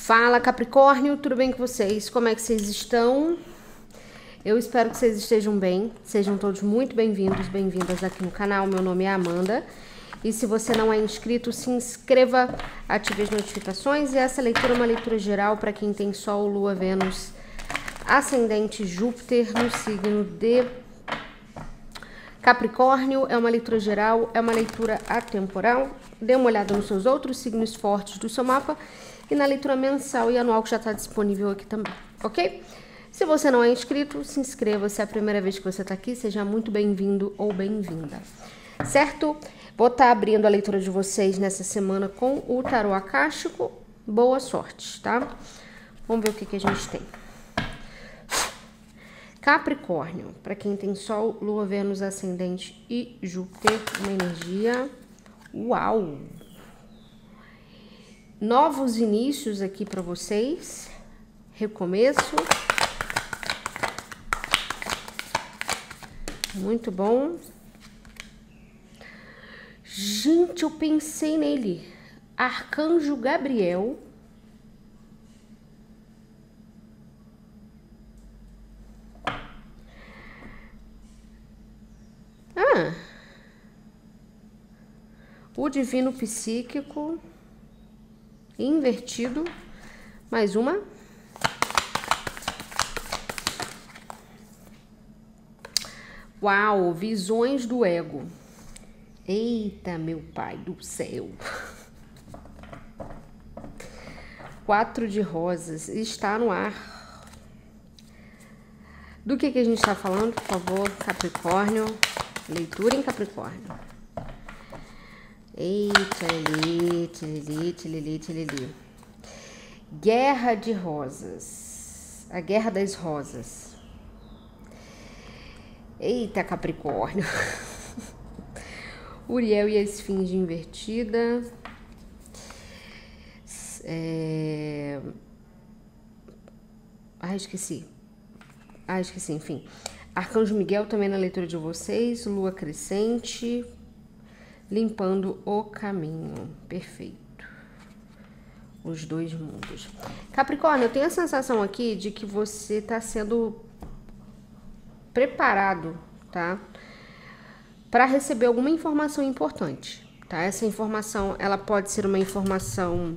Fala, Capricórnio, tudo bem com vocês? Como é que vocês estão? Eu espero que vocês estejam bem. Sejam todos muito bem-vindos, bem-vindas aqui no canal. Meu nome é Amanda. E se você não é inscrito, se inscreva, ative as notificações. E essa leitura é uma leitura geral para quem tem Sol, Lua, Vênus, Ascendente, Júpiter no signo de Capricórnio. É uma leitura geral, é uma leitura atemporal. Dê uma olhada nos seus outros signos fortes do seu mapa e na leitura mensal e anual que já está disponível aqui também, ok? Se você não é inscrito, se inscreva. Se é a primeira vez que você está aqui, seja muito bem-vindo ou bem-vinda, certo? Vou estar abrindo a leitura de vocês nessa semana com o tarô acástico. Boa sorte, tá? Vamos ver o que a gente tem. Capricórnio, para quem tem Sol, Lua, Vênus, Ascendente e Júpiter, uma energia... Uau! Novos inícios aqui para vocês, recomeço, muito bom. Gente, eu pensei nele, Arcanjo Gabriel. O Divino Psíquico invertido, mais uma. Uau, visões do ego. Eita, meu pai do céu. 4 de rosas, está no ar. Do que a gente está falando, por favor, Capricórnio? Leitura em Capricórnio. Eita, tilili. Guerra de rosas. A guerra das rosas. Eita, Capricórnio. Uriel e a esfinge invertida. Esqueci, enfim. Arcanjo Miguel também na leitura de vocês. Lua crescente. Limpando o caminho. Perfeito. Os dois mundos. Capricórnio, eu tenho a sensação aqui de que você está sendo preparado, tá? Para receber alguma informação importante, tá? Essa informação, ela pode ser uma informação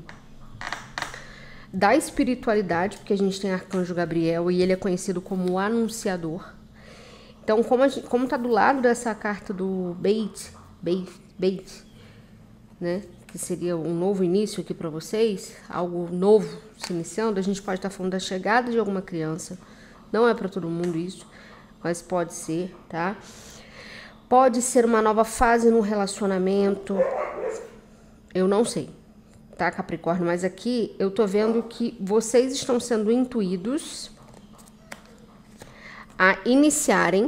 da espiritualidade, porque a gente tem Arcanjo Gabriel e ele é conhecido como o anunciador. Então, como tá do lado dessa carta do Beit, né? Que seria um novo início aqui para vocês, algo novo se iniciando. A gente pode estar falando da chegada de alguma criança. Não é para todo mundo isso, mas pode ser, tá? Pode ser uma nova fase no relacionamento. Eu não sei, tá, Capricórnio? Mas aqui eu tô vendo que vocês estão sendo intuídos a iniciarem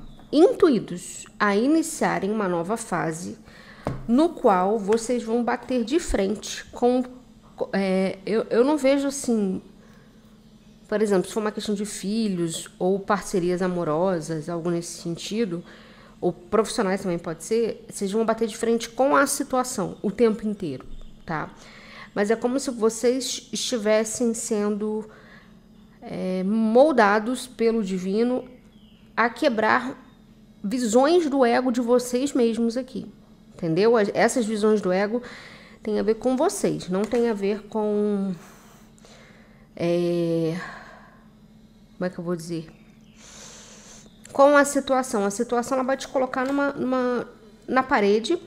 uma nova fase no qual vocês vão bater de frente com... eu não vejo assim... Por exemplo, se for uma questão de filhos ou parcerias amorosas, algo nesse sentido, ou profissionais também pode ser, vocês vão bater de frente com a situação o tempo inteiro, tá? Mas é como se vocês estivessem sendo moldados pelo divino a quebrar visões do ego de vocês mesmos aqui, entendeu? Essas visões do ego têm a ver com vocês, não tem a ver com... como é que eu vou dizer? Com a situação. A situação ela vai te colocar na parede.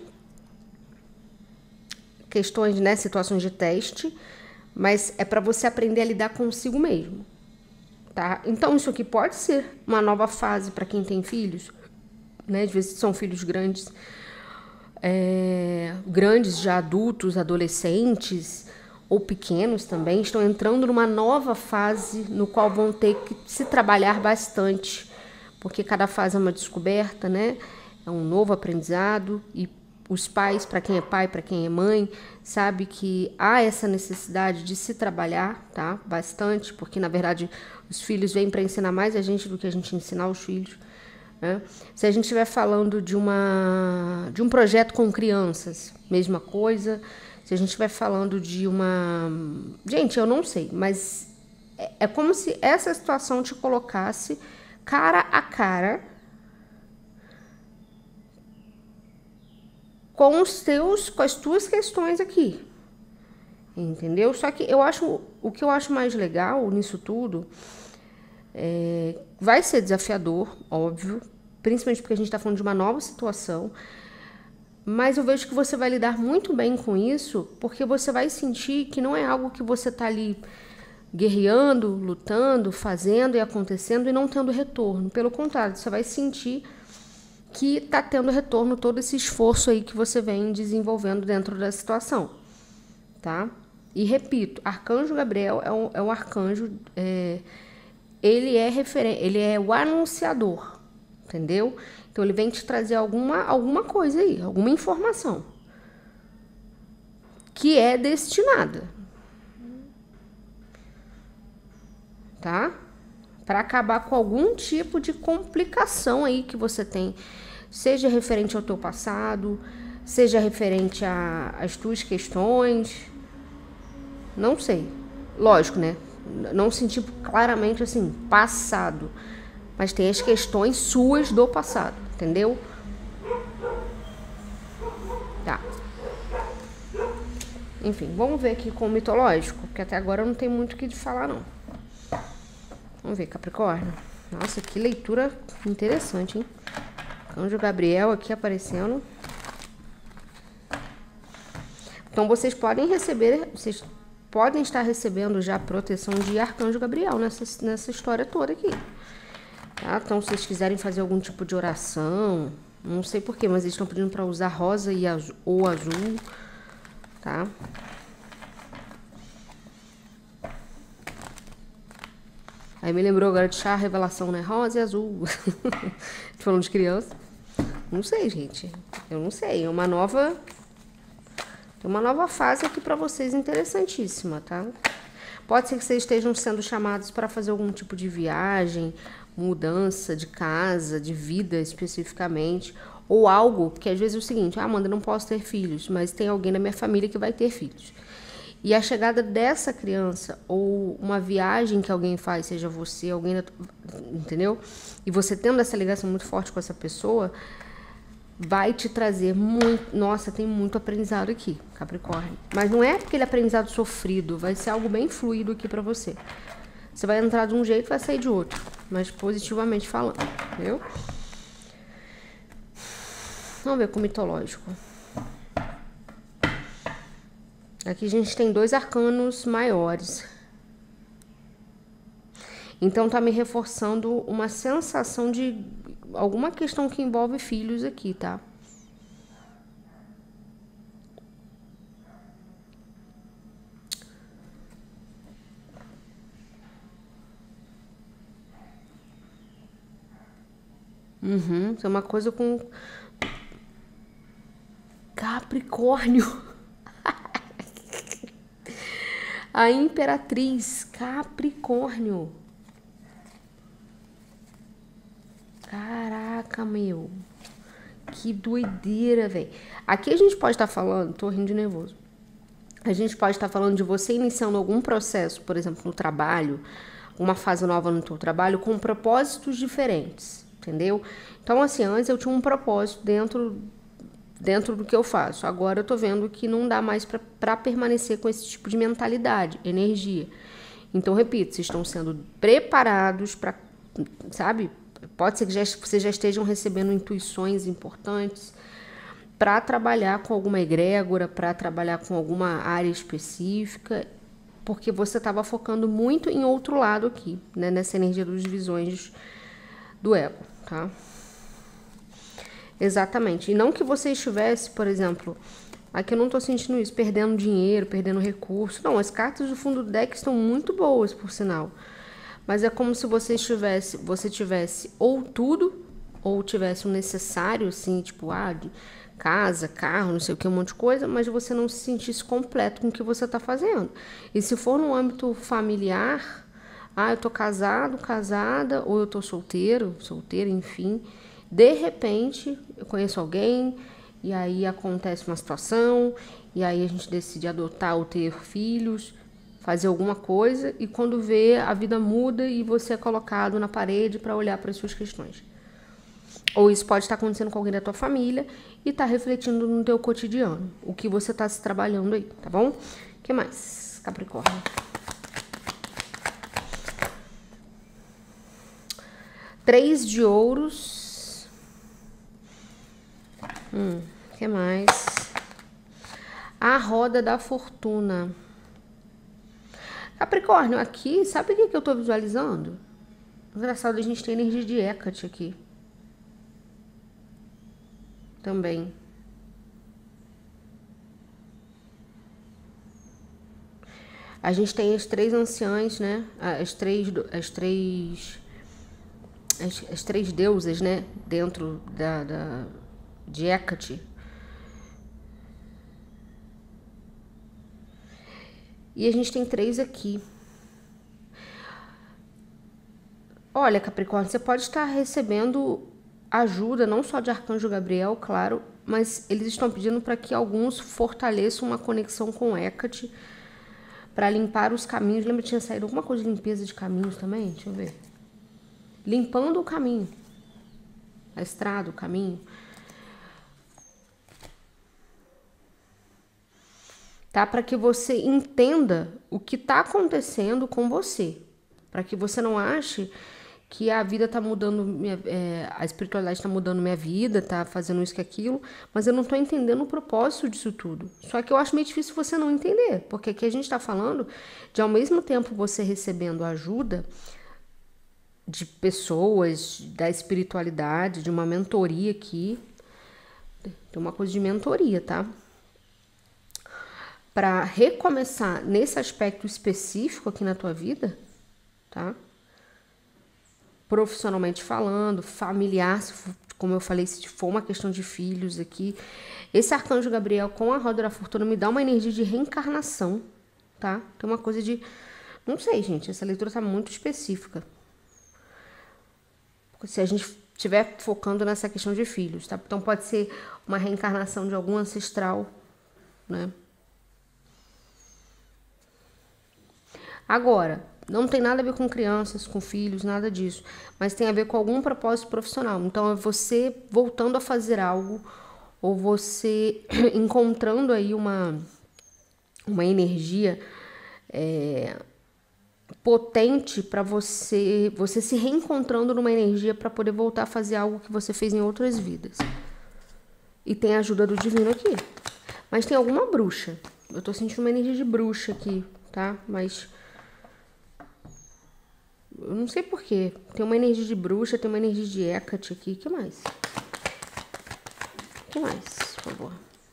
Questões, né? Situações de teste. Mas é para você aprender a lidar consigo mesmo, tá? Então, isso aqui pode ser uma nova fase para quem tem filhos, né? Às vezes são filhos grandes, grandes já adultos, adolescentes ou pequenos também, estão entrando numa nova fase no qual vão ter que se trabalhar bastante, porque cada fase é uma descoberta, né? É um novo aprendizado e os pais, para quem é pai, para quem é mãe, sabe que há essa necessidade de se trabalhar, tá? Bastante, porque na verdade os filhos vêm para ensinar mais a gente do que a gente ensinar os filhos, né? Se a gente estiver falando de um projeto com crianças, mesma coisa. Se a gente estiver falando de uma... Gente, eu não sei, mas é como se essa situação te colocasse cara a cara com as tuas questões aqui. Entendeu? Só que o que eu acho mais legal nisso tudo vai ser desafiador, óbvio, principalmente porque a gente está falando de uma nova situação, mas eu vejo que você vai lidar muito bem com isso, porque você vai sentir que não é algo que você está ali guerreando, lutando, fazendo e acontecendo e não tendo retorno. Pelo contrário, você vai sentir que está tendo retorno todo esse esforço aí que você vem desenvolvendo dentro da situação, tá? E repito, Arcanjo Gabriel é um arcanjo, ele é o anunciador, entendeu? Então ele vem te trazer alguma coisa aí, alguma informação que é destinada, tá? Para acabar com algum tipo de complicação aí que você tem, seja referente ao teu passado, seja referente às tuas questões. Não sei. Lógico, né? Não senti claramente assim, passado. Mas tem as questões suas do passado, entendeu? Tá. Enfim, vamos ver aqui com o mitológico, porque até agora não tem muito o que falar, não. Vamos ver, Capricórnio. Nossa, que leitura interessante, hein? Anjo Gabriel aqui aparecendo. Então, vocês podem estar recebendo já a proteção de Arcanjo Gabriel nessa história toda aqui. Tá? Então, se vocês quiserem fazer algum tipo de oração, não sei porquê, mas eles estão pedindo para usar rosa ou azul, tá? Aí me lembrou agora de chá, revelação, né? Rosa e azul. Tô falando de criança. Não sei, gente. Eu não sei. É uma nova fase aqui pra vocês interessantíssima, tá? Pode ser que vocês estejam sendo chamados para fazer algum tipo de viagem, mudança de casa, de vida especificamente, ou algo que às vezes é o seguinte: Amanda, eu não posso ter filhos, mas tem alguém na minha família que vai ter filhos. E a chegada dessa criança, ou uma viagem que alguém faz, seja você, alguém, entendeu? E você tendo essa ligação muito forte com essa pessoa, vai te trazer muito... Nossa, tem muito aprendizado aqui, Capricórnio. Mas não é aquele aprendizado sofrido, vai ser algo bem fluido aqui pra você. Você vai entrar de um jeito e vai sair de outro, mas positivamente falando, entendeu? Vamos ver com o mitológico. Aqui a gente tem 2 arcanos maiores. Então tá me reforçando uma sensação de alguma questão que envolve filhos aqui, tá? Isso é uma coisa com Capricórnio. A Imperatriz, Capricórnio. Caraca, meu. Que doideira, velho. Aqui a gente pode estar falando... Tô rindo de nervoso. A gente pode estar falando de você iniciando algum processo, por exemplo, no trabalho, uma fase nova no teu trabalho, com propósitos diferentes, entendeu? Então, assim, antes eu tinha um propósito dentro do que eu faço. Agora eu tô vendo que não dá mais para permanecer com esse tipo de mentalidade, energia. Então, repito, vocês estão sendo preparados para, sabe? Pode ser que vocês já estejam recebendo intuições importantes para trabalhar com alguma egrégora, para trabalhar com alguma área específica, porque você estava focando muito em outro lado aqui, né? Nessa energia das visões do ego, tá? Exatamente. E não que você estivesse, por exemplo, aqui eu não tô sentindo isso, perdendo dinheiro, perdendo recurso. Não, as cartas do fundo do deck estão muito boas, por sinal. Mas é como se você tivesse ou tudo, ou tivesse o necessário, assim, tipo, de casa, carro, não sei o que, um monte de coisa, mas você não se sentisse completo com o que você tá fazendo. E se for no âmbito familiar, eu tô casado, casada, ou eu tô solteiro, solteira, enfim... De repente, eu conheço alguém e aí acontece uma situação e aí a gente decide adotar ou ter filhos, fazer alguma coisa, e quando vê, a vida muda e você é colocado na parede para olhar para as suas questões. Ou isso pode estar acontecendo com alguém da tua família e tá refletindo no teu cotidiano, o que você tá se trabalhando aí, tá bom? O que mais, Capricórnio? 3 de ouros. O que mais? A roda da fortuna. Capricórnio, aqui, sabe o que eu tô visualizando? Engraçado, a gente tem energia de Hecate aqui. Também. A gente tem as 3 anciãs, né? As três deusas, né? Dentro de Hecate. E a gente tem 3 aqui. Olha, Capricórnio, você pode estar recebendo ajuda, não só de Arcanjo Gabriel, claro, mas eles estão pedindo para que alguns fortaleçam uma conexão com Hecate para limpar os caminhos. Lembra que tinha saído alguma coisa de limpeza de caminhos também? Deixa eu ver. Limpando o caminho. A estrada, o caminho. Tá? Para que você entenda o que está acontecendo com você. Para que você não ache que a vida tá mudando, a espiritualidade tá mudando minha vida, tá fazendo isso que aquilo, mas eu não tô entendendo o propósito disso tudo. Só que eu acho meio difícil você não entender, porque aqui a gente tá falando de, ao mesmo tempo, você recebendo ajuda de pessoas, da espiritualidade, de uma mentoria aqui, tem uma coisa de mentoria, tá? Para recomeçar nesse aspecto específico aqui na tua vida, tá? Profissionalmente falando, familiar, como eu falei, se for uma questão de filhos aqui. Esse Arcanjo Gabriel com a roda da fortuna me dá uma energia de reencarnação, tá? Tem uma coisa de... Não sei, gente, essa leitura tá muito específica. Se a gente estiver focando nessa questão de filhos, tá? Então pode ser uma reencarnação de algum ancestral, né? Agora, não tem nada a ver com crianças, com filhos, nada disso. Mas tem a ver com algum propósito profissional. Então, é você voltando a fazer algo, ou você encontrando aí uma energia potente para você se reencontrando numa energia para poder voltar a fazer algo que você fez em outras vidas. E tem a ajuda do divino aqui. Mas tem alguma bruxa. Eu tô sentindo uma energia de bruxa aqui, tá? Mas... eu não sei porquê. Tem uma energia de bruxa, tem uma energia de Hecate aqui. O que mais? O que mais, por favor?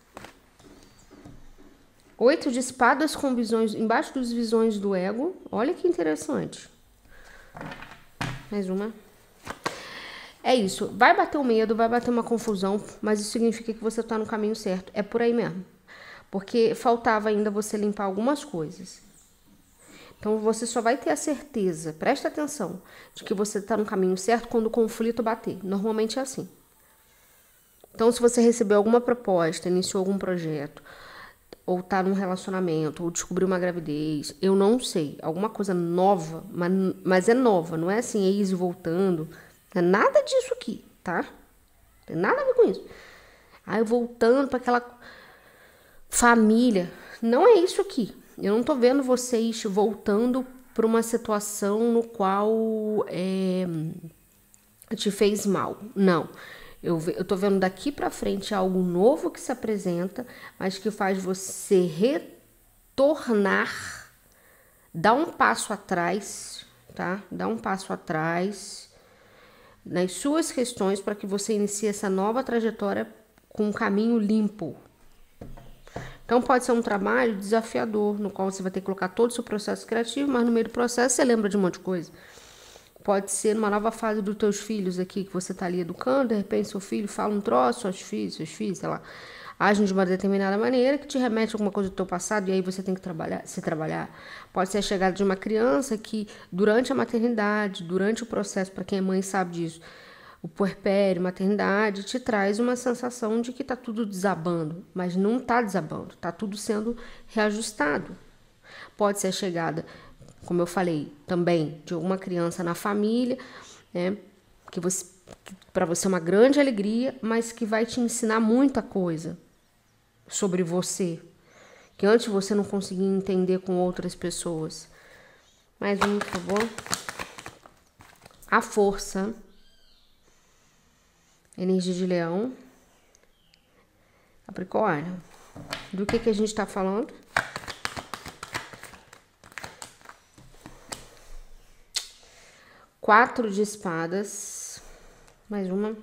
8 de espadas com visões, embaixo dos visões do ego. Olha que interessante. Mais uma. É isso. Vai bater o medo, vai bater uma confusão, mas isso significa que você tá no caminho certo. É por aí mesmo. Porque faltava ainda você limpar algumas coisas. Então, você só vai ter a certeza, presta atenção, de que você está no caminho certo quando o conflito bater. Normalmente é assim. Então, se você recebeu alguma proposta, iniciou algum projeto, ou está num relacionamento, ou descobriu uma gravidez, eu não sei, alguma coisa nova, mas é nova, não é assim, ex voltando, não é nada disso aqui, tá? Não tem nada a ver com isso. Aí, voltando para aquela família, não é isso aqui. Eu não tô vendo vocês voltando para uma situação no qual te fez mal. Não. Eu tô vendo daqui para frente algo novo que se apresenta, mas que faz você retornar, dar um passo atrás, tá? Dar um passo atrás nas suas questões para que você inicie essa nova trajetória com um caminho limpo. Então, pode ser um trabalho desafiador, no qual você vai ter que colocar todo o seu processo criativo, mas no meio do processo você lembra de um monte de coisa. Pode ser uma nova fase dos teus filhos aqui, que você está ali educando, de repente seu filho fala um troço, seus filhos, sei lá, agem de uma determinada maneira que te remete a alguma coisa do teu passado e aí você tem que se trabalhar. Pode ser a chegada de uma criança que, durante a maternidade, durante o processo, para quem é mãe sabe disso, o puerpério, maternidade, te traz uma sensação de que tá tudo desabando, mas não tá desabando, tá tudo sendo reajustado. Pode ser a chegada, como eu falei, também de alguma criança na família, né, que para você é uma grande alegria, mas que vai te ensinar muita coisa sobre você, que antes você não conseguia entender com outras pessoas. Mais um, por favor. A força. Energia de Leão. Capricórnio. Do que a gente está falando? Quatro de espadas. Mais uma.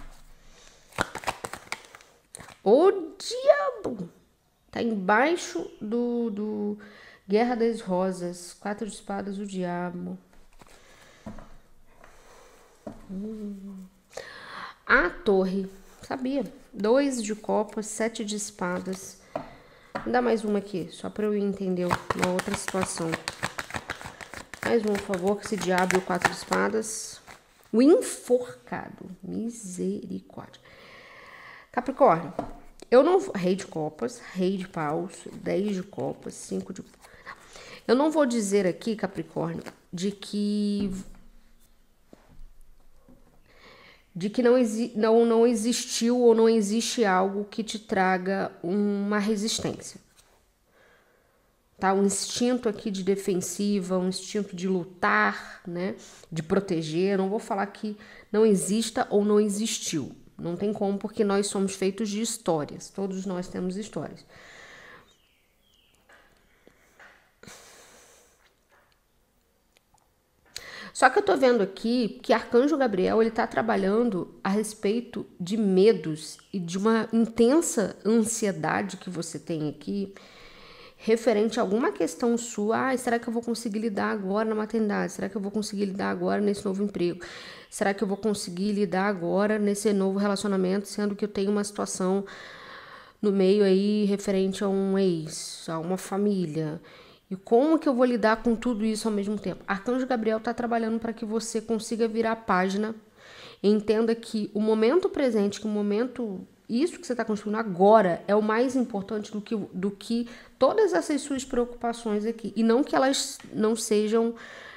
O diabo! Tá embaixo do Guerra das Rosas. Quatro de espadas, o diabo. A torre. Sabia? 2 de copas, 7 de espadas. Vou dar mais uma aqui, só para eu entender uma outra situação. Mais um, por favor, que esse diabo e o 4 de espadas. O enforcado. Misericórdia. Capricórnio. Eu não vou... Rei de copas, rei de paus, 10 de copas, 5 de... Eu não vou dizer aqui, Capricórnio, de que não existiu ou não existe algo que te traga uma resistência. Tá? Um instinto aqui de defensiva, um instinto de lutar, né? De proteger. Eu não vou falar que não exista ou não existiu. Não tem como, porque nós somos feitos de histórias. Todos nós temos histórias. Só que eu tô vendo aqui que Arcanjo Gabriel, ele tá trabalhando a respeito de medos e de uma intensa ansiedade que você tem aqui, referente a alguma questão sua. Será que eu vou conseguir lidar agora na maternidade? Será que eu vou conseguir lidar agora nesse novo emprego? Será que eu vou conseguir lidar agora nesse novo relacionamento, sendo que eu tenho uma situação no meio aí referente a um ex, a uma família? E como que eu vou lidar com tudo isso ao mesmo tempo? Arcanjo Gabriel está trabalhando para que você consiga virar a página e entenda que o momento presente, que o momento, isso que você está construindo agora é o mais importante do que todas essas suas preocupações aqui. E não que elas não sejam,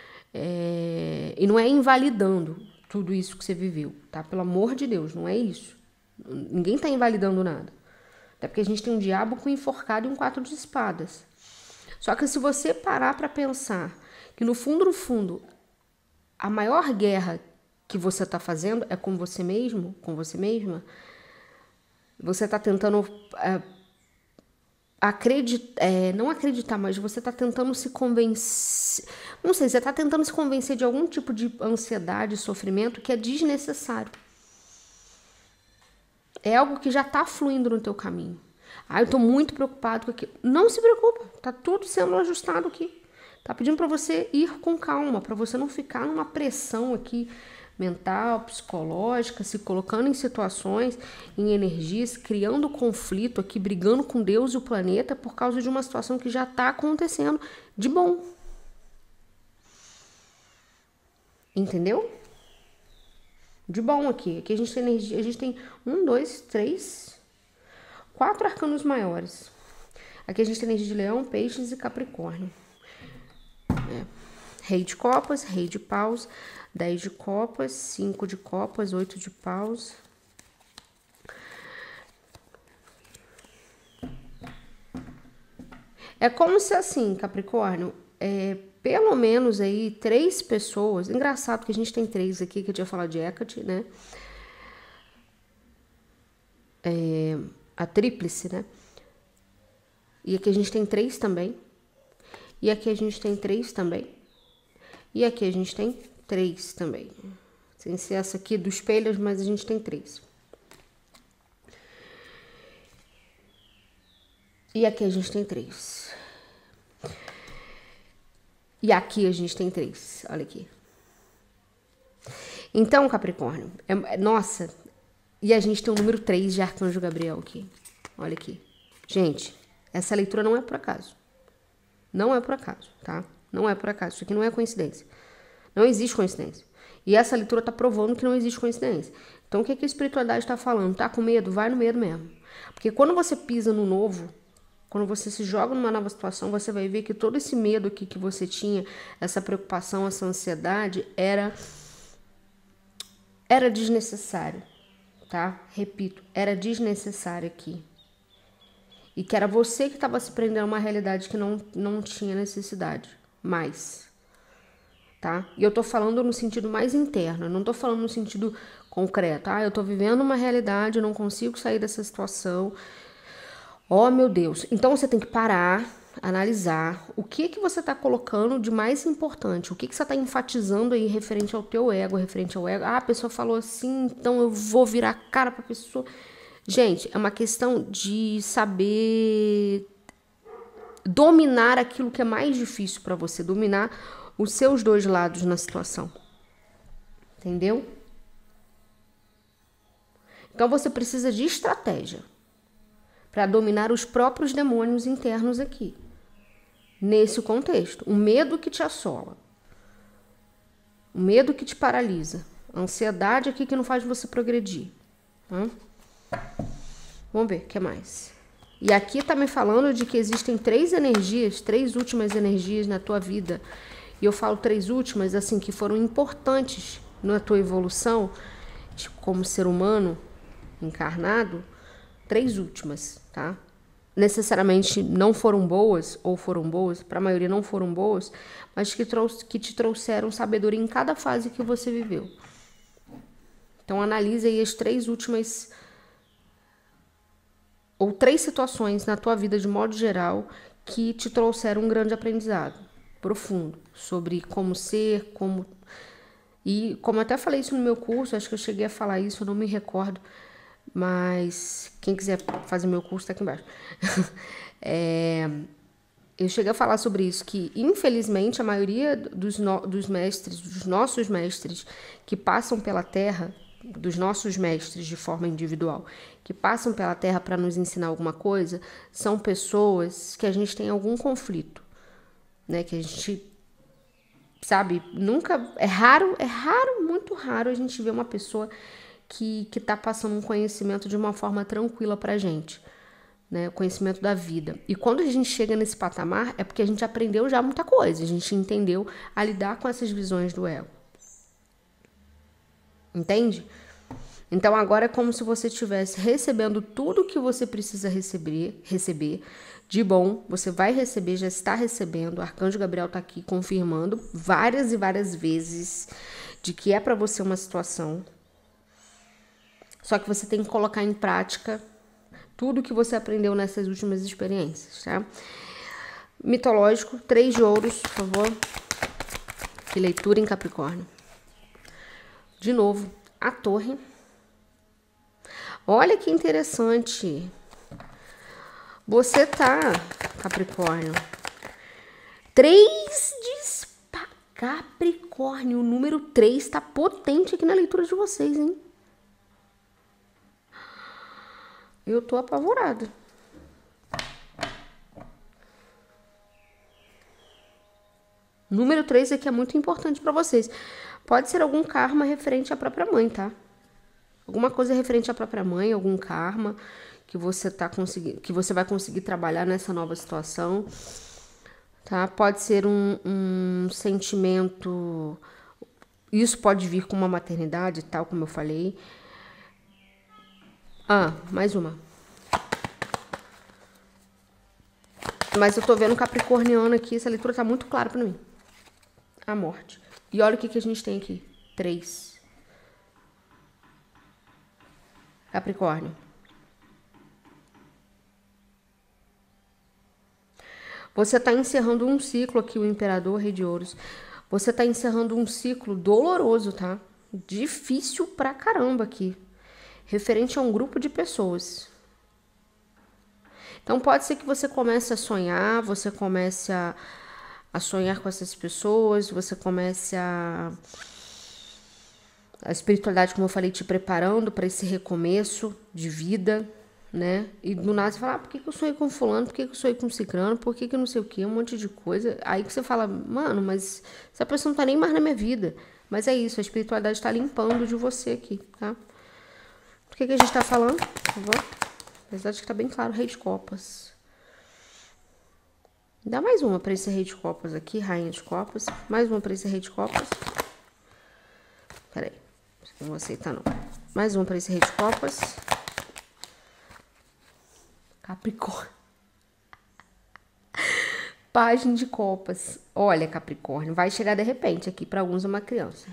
e não é invalidando tudo isso que você viveu, tá? Pelo amor de Deus, não é isso. Ninguém está invalidando nada. Até porque a gente tem um diabo com enforcado e um 4 de espadas. Só que se você parar para pensar que no fundo, a maior guerra que você está fazendo é com você mesmo, com você mesma, você está tentando não acreditar, mas você está tentando se convencer, não sei, você está tentando se convencer de algum tipo de ansiedade, sofrimento que é desnecessário. É algo que já está fluindo no teu caminho. Eu tô muito preocupado com aquilo. Não se preocupa, tá tudo sendo ajustado aqui. Tá pedindo para você ir com calma, para você não ficar numa pressão aqui mental, psicológica, se colocando em situações, em energias, criando conflito aqui, brigando com Deus e o planeta por causa de uma situação que já tá acontecendo de bom. Entendeu? De bom aqui. Aqui a gente tem energia, a gente tem 1, 2, 3, 4 arcanos maiores. Aqui a gente tem energia de Leão, Peixes e Capricórnio. Rei de copas, rei de paus, 10 de copas, 5 de copas, 8 de paus. É como se assim, Capricórnio, pelo menos aí 3 pessoas, engraçado que a gente tem 3 aqui, que eu tinha falado de Hecate, né? A tríplice, né? E aqui a gente tem 3 também. E aqui a gente tem 3 também. E aqui a gente tem 3 também. Sem ser essa aqui dos espelhos, mas a gente tem 3. E aqui a gente tem 3. E aqui a gente tem 3. Olha aqui. Então, Capricórnio, nossa, e a gente tem o número 3 de Arcanjo Gabriel aqui. Olha aqui. Gente, essa leitura não é por acaso. Não é por acaso, tá? Não é por acaso. Isso aqui não é coincidência. Não existe coincidência. E essa leitura tá provando que não existe coincidência. Então, o que a espiritualidade está falando? Tá com medo? Vai no medo mesmo. Porque quando você pisa no novo, quando você se joga numa nova situação, você vai ver que todo esse medo aqui que você tinha, essa preocupação, essa ansiedade, era desnecessário, tá? Repito, era desnecessário aqui. E que era você que estava se prendendo a uma realidade que não tinha necessidade mais, tá? E eu tô falando no sentido mais interno, eu não tô falando no sentido concreto. Ah, eu tô vivendo uma realidade, eu não consigo sair dessa situação. Oh, meu Deus. Então você tem que parar, analisar o que você tá colocando de mais importante, o que você tá enfatizando aí referente ao teu ego, referente ao ego. Ah, a pessoa falou assim, então eu vou virar a cara pra pessoa. Gente, é uma questão de saber dominar aquilo que é mais difícil para você, dominar os seus dois lados na situação. Entendeu? Então você precisa de estratégia para dominar os próprios demônios internos aqui. Nesse contexto, o medo que te assola, o medo que te paralisa, a ansiedade aqui que não faz você progredir. Vamos ver o que mais. E aqui tá me falando de que existem três últimas energias na tua vida. E eu falo três últimas, assim, que foram importantes na tua evolução como ser humano encarnado. Três últimas, tá? Necessariamente não foram boas, ou foram boas, para a maioria não foram boas, mas que te trouxeram sabedoria em cada fase que você viveu. Então analise aí as três últimas ou três situações na tua vida de modo geral que te trouxeram um grande aprendizado profundo sobre como ser, e como eu até falei isso no meu curso, acho que eu cheguei a falar isso, eu não me recordo, mas quem quiser fazer meu curso tá aqui embaixo. Eu cheguei a falar sobre isso, que infelizmente a maioria dos mestres, dos nossos mestres que passam pela Terra, dos nossos mestres de forma individual, que passam pela Terra para nos ensinar alguma coisa, são pessoas que a gente tem algum conflito, né? Que a gente, sabe, nunca, é raro, muito raro a gente ver uma pessoa que tá passando um conhecimento de uma forma tranquila pra gente, né? O conhecimento da vida. E quando a gente chega nesse patamar, é porque a gente aprendeu já muita coisa, a gente entendeu a lidar com essas visões do ego. Entende? Então agora é como se você estivesse recebendo tudo que você precisa receber de bom. Você vai receber, já está recebendo. O Arcanjo Gabriel está aqui confirmando várias e várias vezes de que é para você uma situação. Só que você tem que colocar em prática tudo que você aprendeu nessas últimas experiências, tá? Mitológico, 3 de ouros, por favor. Que leitura em Capricórnio. De novo, a torre. Olha que interessante. Você tá, Capricórnio. 3 de Capricórnio. O número 3 tá potente aqui na leitura de vocês, hein? Eu tô apavorada. Número 3 aqui é muito importante pra vocês. Pode ser algum karma referente à própria mãe, tá? Alguma coisa referente à própria mãe, algum karma que você que você vai conseguir trabalhar nessa nova situação, tá? Pode ser um sentimento, isso pode vir com uma maternidade, tal, como eu falei. Mais uma. Mas eu tô vendo capricorniano aqui, essa leitura tá muito clara pra mim. A morte. E olha o que a gente tem aqui. 3. Capricórnio. Você está encerrando um ciclo aqui, o Imperador, Rei de Ouros. Você está encerrando um ciclo doloroso, tá? Difícil pra caramba aqui. Referente a um grupo de pessoas. Então pode ser que você comece a sonhar, você comece a sonhar com essas pessoas, você comece a espiritualidade, como eu falei, te preparando para esse recomeço de vida, né? E do nada você fala, por que eu sonhei com fulano, por que eu sonhei com ciclano, por que não sei o que, um monte de coisa. Aí que você fala, mano, mas essa pessoa não tá nem mais na minha vida. Mas é isso, a espiritualidade está limpando de você aqui, tá? Por que a gente tá falando? Por favor. Apesar de que tá bem claro, Rei de Copas. Dá mais uma pra esse Rei de Copas aqui, Rainha de Copas. Mais uma pra esse Rei de Copas. Peraí, não vou aceitar não. Mais uma pra esse Rei de Copas. Capricórnio. Página de Copas. Olha, Capricórnio, vai chegar de repente aqui. Para alguns é uma criança.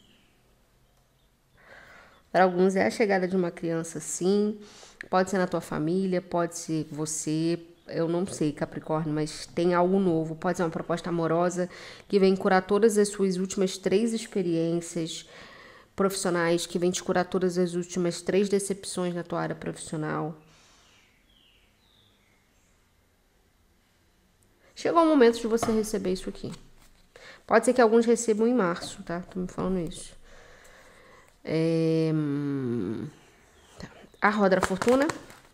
Para alguns é a chegada de uma criança, sim. Pode ser na tua família, pode ser você. Eu não sei, Capricórnio, mas tem algo novo. Pode ser uma proposta amorosa que vem curar todas as suas últimas 3 experiências profissionais, que vem te curar todas as últimas 3 decepções na tua área profissional. Chegou o momento de você receber isso aqui. Pode ser que alguns recebam em março, tá? Tô me falando isso. A roda da fortuna.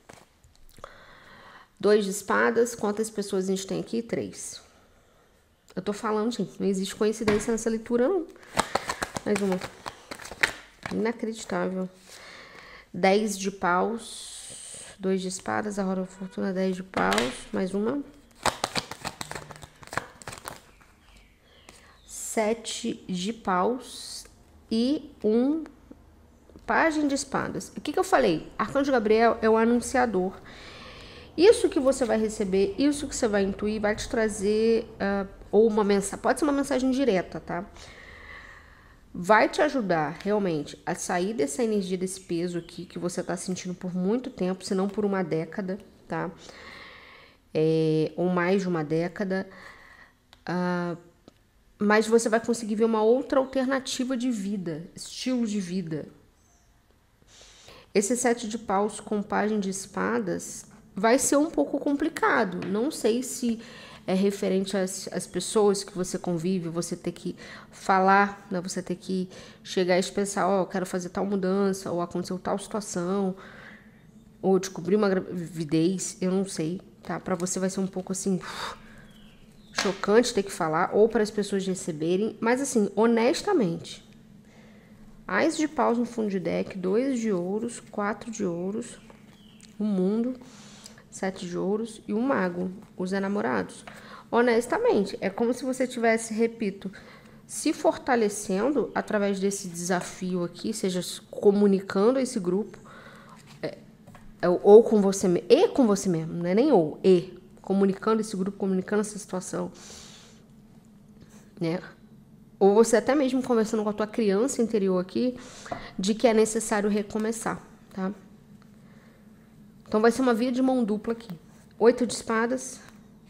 2 de espadas. Quantas pessoas a gente tem aqui? 3. Eu tô falando, gente. Não existe coincidência nessa leitura, não. Mais uma. Inacreditável. 10 de paus. 2 de espadas. A roda da fortuna. 10 de paus. Mais uma. 7 de paus e um pajem de espadas. O que eu falei? Arcanjo Gabriel é o anunciador. Isso que você vai receber, isso que você vai intuir, vai te trazer ou uma mensagem, pode ser uma mensagem direta, tá? Vai te ajudar realmente a sair dessa energia, desse peso aqui que você tá sentindo por muito tempo, se não por uma década, tá? Ou mais de uma década. Mas você vai conseguir ver uma outra alternativa de vida, estilo de vida. Esse 7 de paus com pajem de espadas vai ser um pouco complicado. Não sei se é referente às pessoas que você convive, você ter que falar, né? Você ter que chegar e pensar, eu quero fazer tal mudança, ou aconteceu tal situação, ou descobrir uma gravidez, eu não sei, tá? Pra você vai ser um pouco assim... chocante ter que falar, ou para as pessoas receberem, mas assim, honestamente, Ás de paus no fundo de deck, 2 de ouros, 4 de ouros, o mundo, 7 de ouros e um mago, os enamorados. Honestamente, é como se você tivesse, repito, se fortalecendo através desse desafio aqui, seja comunicando a esse grupo, ou com você mesmo, e com você mesmo, não é nem ou, comunicando esse grupo, comunicando essa situação, né? Ou você até mesmo conversando com a tua criança interior aqui, de que é necessário recomeçar, tá? Então vai ser uma via de mão dupla aqui. 8 de espadas.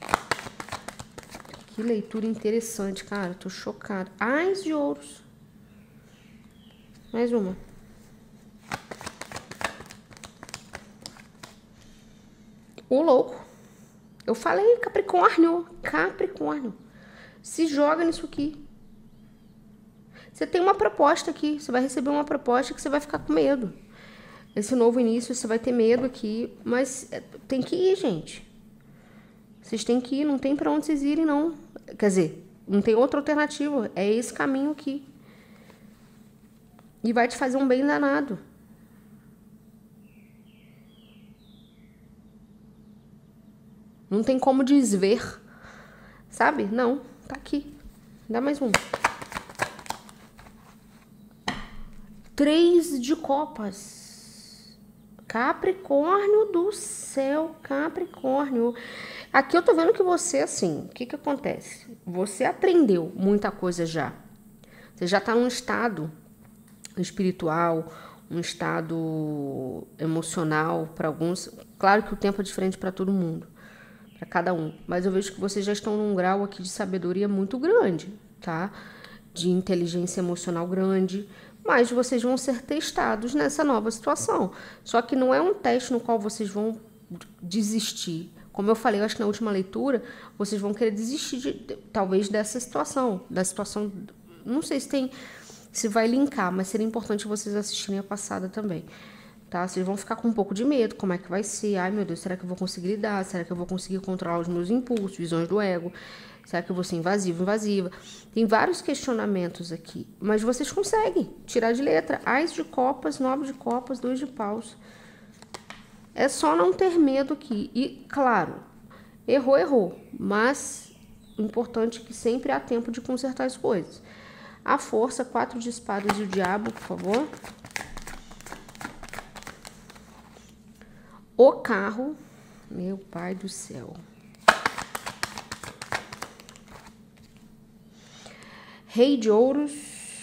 Que leitura interessante, cara. Tô chocada. Ás de ouros. Mais uma. O louco. Eu falei Capricórnio. Capricórnio. Se joga nisso aqui. Você tem uma proposta aqui. Você vai receber uma proposta que você vai ficar com medo. Esse novo início, você vai ter medo aqui. Mas tem que ir, gente. Vocês têm que ir. Não tem pra onde vocês irem, não. Quer dizer, não tem outra alternativa. É esse caminho aqui. E vai te fazer um bem danado. Não tem como desver. Sabe? Não. Tá aqui. Dá mais um. 3 de copas. Capricórnio do céu. Capricórnio. Aqui eu tô vendo que você, assim, o que que acontece? Você aprendeu muita coisa já. Você já tá num estado espiritual, um estado emocional para alguns. Claro que o tempo é diferente para todo mundo, para cada um. Mas eu vejo que vocês já estão num grau aqui de sabedoria muito grande, tá? De inteligência emocional grande. Mas vocês vão ser testados nessa nova situação. Só que não é um teste no qual vocês vão desistir. Como eu falei, eu acho que na última leitura, vocês vão querer desistir, talvez, dessa situação. Da situação, não sei se vai linkar, mas seria importante vocês assistirem a passada também. tá? Vocês vão ficar com um pouco de medo, como é que vai ser? Ai, meu Deus, será que eu vou conseguir lidar? Será que eu vou conseguir controlar os meus impulsos, visões do ego? Será que eu vou ser invasivo, invasiva? Tem vários questionamentos aqui, mas vocês conseguem tirar de letra. Ás de copas, 9 de copas, 2 de paus. É só não ter medo aqui. E, claro, errou, mas o importante é que sempre há tempo de consertar as coisas. A força, 4 de espadas e o diabo, por favor. O carro, meu pai do céu. Rei de ouros.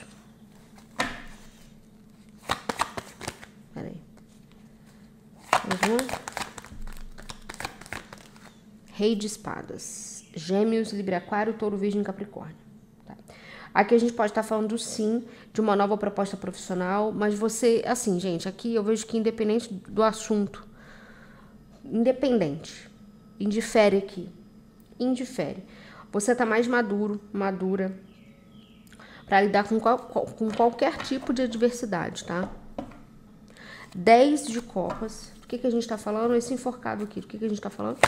Peraí. Rei de espadas. Gêmeos, Libra, Aquário, Touro, Virgem, Capricórnio. Tá? Aqui a gente pode estar falando, sim, de uma nova proposta profissional, mas você, assim, gente, aqui eu vejo que independente do assunto, independente, indifere aqui, indifere. Você tá mais maduro, madura, para lidar com qualquer tipo de adversidade, tá? 10 de copas. Do que a gente tá falando? Esse enforcado aqui, do que a gente tá falando?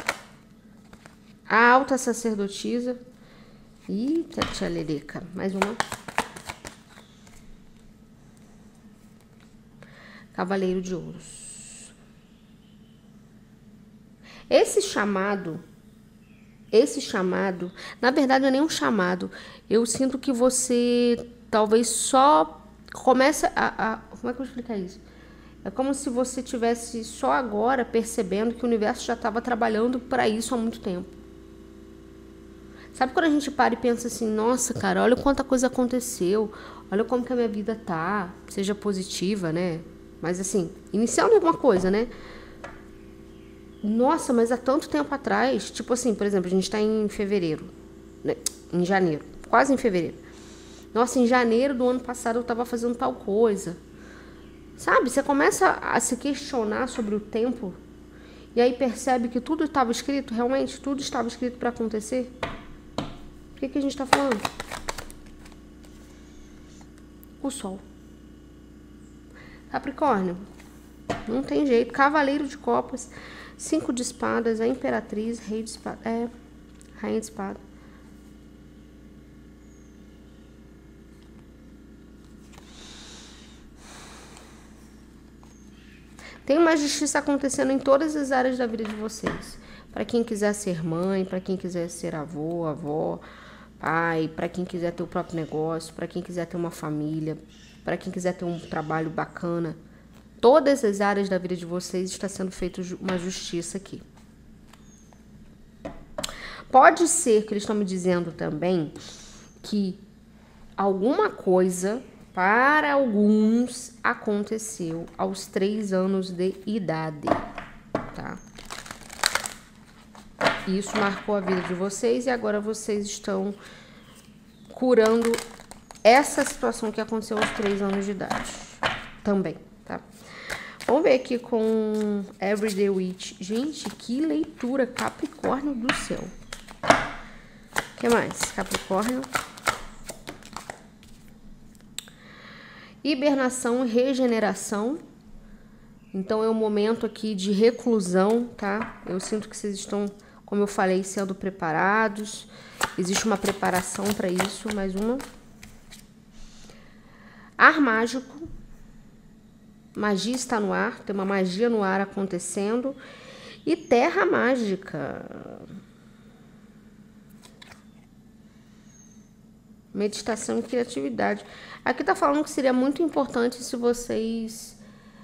A alta sacerdotisa. Eita, tia Lerica. Mais uma. Cavaleiro de ouros. Esse chamado, na verdade não é nem um chamado. Eu sinto que você talvez só comece como é que eu vou explicar isso? É como se você tivesse só agora percebendo que o universo já estava trabalhando para isso há muito tempo. Sabe quando a gente para e pensa assim, nossa, cara, olha quanta coisa aconteceu, olha como que a minha vida tá, seja positiva, né? Mas assim, iniciando alguma coisa, né? Nossa, mas há tanto tempo atrás, tipo assim, por exemplo, a gente tá em fevereiro, né? Em janeiro, quase em fevereiro. Nossa, em janeiro do ano passado eu tava fazendo tal coisa. Sabe, você começa a se questionar sobre o tempo e aí percebe que tudo estava escrito, realmente tudo estava escrito para acontecer. O que a gente está falando? O Sol. Capricórnio. Não tem jeito. Cavaleiro de copas. 5 de espadas. A imperatriz. Rei de espada. Rainha de espada. Tem uma justiça acontecendo em todas as áreas da vida de vocês. Para quem quiser ser mãe, para quem quiser ser avô, avó, pai, para quem quiser ter o próprio negócio, para quem quiser ter uma família, para quem quiser ter um trabalho bacana. Todas as áreas da vida de vocês está sendo feita uma justiça aqui. Pode ser que eles estão me dizendo também que alguma coisa, para alguns, aconteceu aos 3 anos de idade, tá? Isso marcou a vida de vocês e agora vocês estão curando essa situação que aconteceu aos 3 anos de idade também, tá? Vamos ver aqui com Everyday Witch. Gente, que leitura, Capricórnio do céu. O que mais? Capricórnio. Hibernação e regeneração. Então é um momento aqui de reclusão, tá? Eu sinto que vocês estão, como eu falei, sendo preparados. Existe uma preparação para isso. Mais uma. Ar mágico. Magia está no ar. Tem uma magia no ar acontecendo. E terra mágica. Meditação e criatividade. Aqui tá falando que seria muito importante se vocês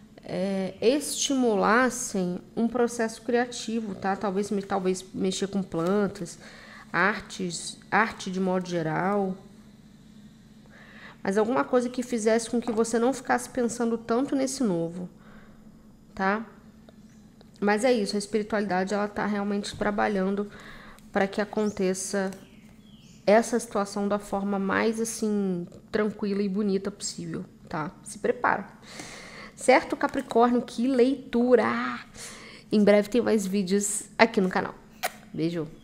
estimulassem um processo criativo, tá? Talvez mexer com plantas, arte de modo geral. Mas alguma coisa que fizesse com que você não ficasse pensando tanto nesse novo, tá? Mas é isso, a espiritualidade, ela tá realmente trabalhando para que aconteça essa situação da forma mais, assim, tranquila e bonita possível, tá? Se prepara. Certo, Capricórnio? Que leitura! Em breve tem mais vídeos aqui no canal. Beijo!